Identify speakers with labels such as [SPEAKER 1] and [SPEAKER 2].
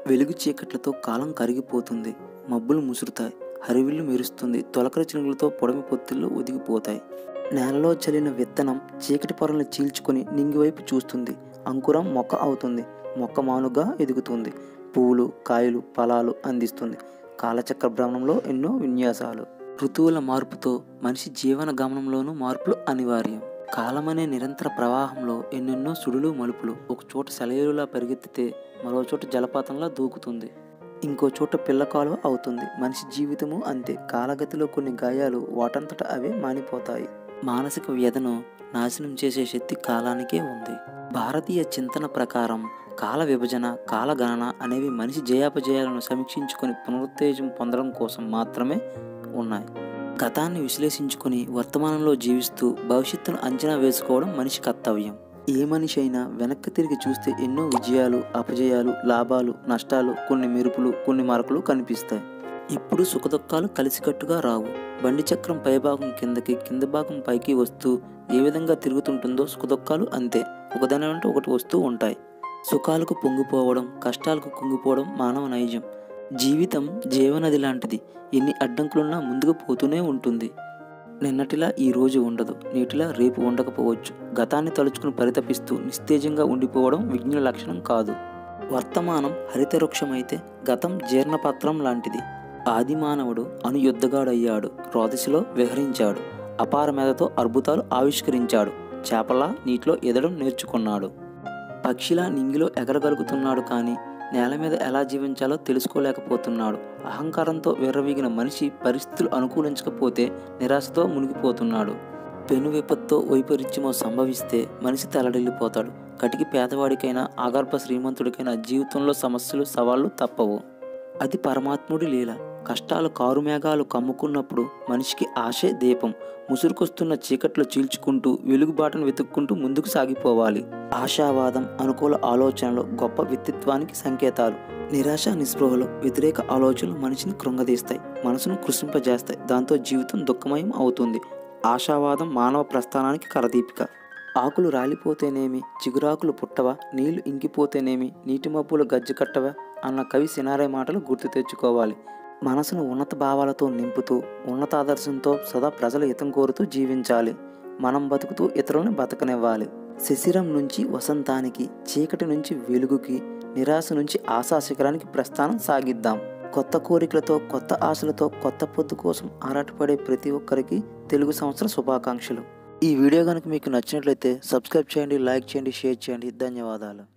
[SPEAKER 1] వెలుగు చీకట్లతో కాలం కరిగిపోతుంది. మబ్బులు ముసురుతాయి. హరివిల్లు మెరుస్తుంది. తొలకరి చినుకులతో పొడమి పొత్తిళ్ళు ఒదిగిపోతాయి. నేలలో చల్లిన విత్తనం చీకటి పొరలను చీల్చుకొని నింగివైపు చూస్తుంది. అంకురం మొక్క అవుతుంది. మొక్క మానుగా ఎదుగుతుంది. పువ్వులు, కాయలు, ఫలాలు అందిస్తుంది. కాలచక్ర భ్రమణంలో ఎన్నో విన్యాసాలు. ఋతువుల మార్పుతో మనిషి జీవన గమనంలోనూ మార్పులు అనివార్యం. కాలమనే నిరంతర ప్రవాహంలో ఎన్నెన్నో సుడులు మలుపులు. ఒక చోట సెలయేరులా పరిగెత్తితే మరో చోట జలపాతంలా దూకుతుంది. ఇంకో చోట పిల్ల కాలువ అవుతుంది. మనిషి జీవితము అంతే. కాలగతిలో కొన్ని గాయాలు వాటంతట అవే మానిపోతాయి. మానసిక వ్యధను నాశనం చేసే శక్తి కాలానికే ఉంది. భారతీయ చింతన ప్రకారం కాల విభజన, కాలగణన అనేవి మనిషి జయాపజయాలను సమీక్షించుకొని పునరుత్తేజం పొందడం కోసం మాత్రమే ఉన్నాయి. గతాన్ని విశ్లేషించుకొని వర్తమానంలో జీవిస్తూ భవిష్యత్తును అంచనా వేసుకోవడం మనిషి కర్తవ్యం. ఏ మనిషి అయినా వెనక్కి తిరిగి చూస్తే ఎన్నో విజయాలు, అపజయాలు, లాభాలు, నష్టాలు, కొన్ని మెరుపులు, కొన్ని మరకలు కనిపిస్తాయి. ఇప్పుడు సుఖదుఖాలు కలిసికట్టుగా రావు. బండి చక్రం పైభాగం కిందకి, కింద భాగం పైకి వస్తూ ఏ విధంగా తిరుగుతుంటుందో సుఖదుఖాలు అంతే. ఒకదాని వెంట ఒకటి వస్తూ ఉంటాయి. సుఖాలకు పొంగిపోవడం, కష్టాలకు కుంగిపోవడం మానవ నైజం. జీవితం జీవనది లాంటిది. ఎన్ని అడ్డంకులున్నా ముందుకు పోతూనే ఉంటుంది. నిన్నటిలా ఈ రోజు ఉండదు. నేటిలా రేపు ఉండకపోవచ్చు. గతాన్ని తలుచుకుని పరితపిస్తూ నిస్తేజంగా ఉండిపోవడం విజ్ఞుల లక్షణం కాదు. వర్తమానం హరితవృక్షమైతే గతం జీర్ణపత్రం లాంటిది. ఆదిమానవుడు అనుయుద్ధగాడయ్యాడు. రోదసిలో విహరించాడు. అపార మేధతో అద్భుతాలు ఆవిష్కరించాడు. చేపలా నీటిలో ఎదడం నేర్చుకున్నాడు. పక్షిలా నింగిలో ఎగరగలుగుతున్నాడు. కానీ నేల మీద ఎలా జీవించాలో తెలుసుకోలేకపోతున్నాడు. అహంకారంతో విర్రవీగిన మనిషి పరిస్థితులు అనుకూలించకపోతే నిరాశతో మునిగిపోతున్నాడు. పెను విపత్తో వైపరీత్యమో సంభవిస్తే మనిషి తలడిల్లిపోతాడు. కటికి పేదవాడికైనా, ఆగర్భ శ్రీమంతుడికైనా జీవితంలో సమస్యలు, సవాళ్లు తప్పవు. అది పరమాత్ముడి లీల. కష్టాలు కారుమేఘాలు కమ్ముకున్నప్పుడు మనిషికి ఆశే దీపం. ముసురుకొస్తున్న చీకట్లు చీల్చుకుంటూ వెలుగుబాటును వెతుక్కుంటూ ముందుకు సాగిపోవాలి. ఆశావాదం, అనుకూల ఆలోచనలు గొప్ప వ్యక్తిత్వానికి సంకేతాలు. నిరాశ, నిస్పృహలు, వ్యతిరేక ఆలోచనలు మనిషిని కృంగదీస్తాయి, మనసును కృషింపజేస్తాయి. దాంతో జీవితం దుఃఖమయం అవుతుంది. ఆశావాదం మానవ ప్రస్థానానికి కరదీపిక. ఆకులు రాలిపోతేనేమి, చిగురాకులు పుట్టవా, నీళ్లు ఇంకిపోతేనేమి, నీటి మబ్బులు గజ్జె కట్టవా అన్న కవి సినారే మాటలు గుర్తు తెచ్చుకోవాలి. మనసును ఉన్నత భావాలతో నింపుతూ, ఉన్నతాదర్శంతో సదా ప్రజల హితం కోరుతూ జీవించాలి. మనం బతుకుతూ ఇతరులను బతకనివ్వాలి. శిశిరం నుంచి వసంతానికి, చీకటి నుంచి వెలుగుకి, నిరాశ నుంచి ఆశా శిఖరానికి ప్రస్థానం సాగిద్దాం. కొత్త కోరికలతో, కొత్త ఆశలతో, కొత్త పొద్దు కోసం ఆరాటపడే ప్రతి ఒక్కరికి తెలుగు సంవత్సర శుభాకాంక్షలు. ఈ వీడియో కనుక మీకు నచ్చినట్లయితే సబ్స్క్రైబ్ చేయండి, లైక్ చేయండి, షేర్ చేయండి. ధన్యవాదాలు.